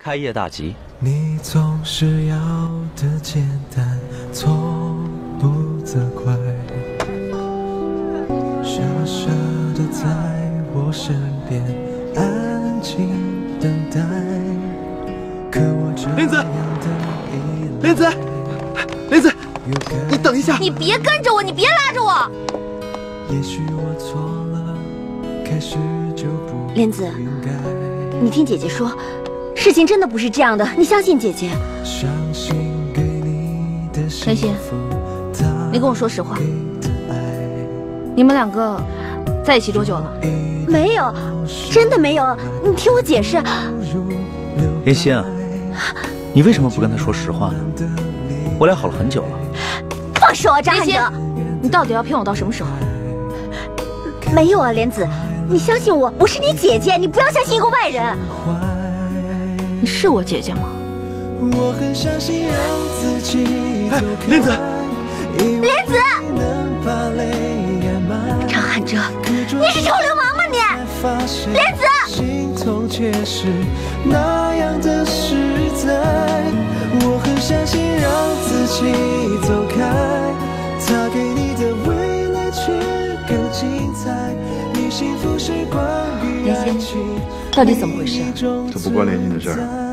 开业大吉。 你总是要的简单，从不责怪，傻傻的在我身边，安静等待。可我这林子， 样的依赖， 林子，林子，你等一下！ 你别跟着我，你别拉着我。 也许我错了，开始就不莲子， 应该。 你听姐姐说，事情真的不是这样的，你相信姐姐。 相信给你的陈鑫，你跟我说实话，你们两个在一起多久了？没有，真的没有。你听我解释。 林鑫啊，你为什么不跟他说实话呢？我俩好了很久了。 放手啊，张翰哲！你到底要骗我到什么时候？没有啊，莲子，你相信我，我是你姐姐，你不要相信一个外人。你是我姐姐吗？ 我很相信让自己走开。 莲子， 莲子，张翰哲，你是臭流氓吗你？莲子， 心痛却是那样的实在。我很相信让自己走开，他给你的未来却更精彩。你幸福是关于爱情， 到底怎么回事？ 这不关莲心的事儿。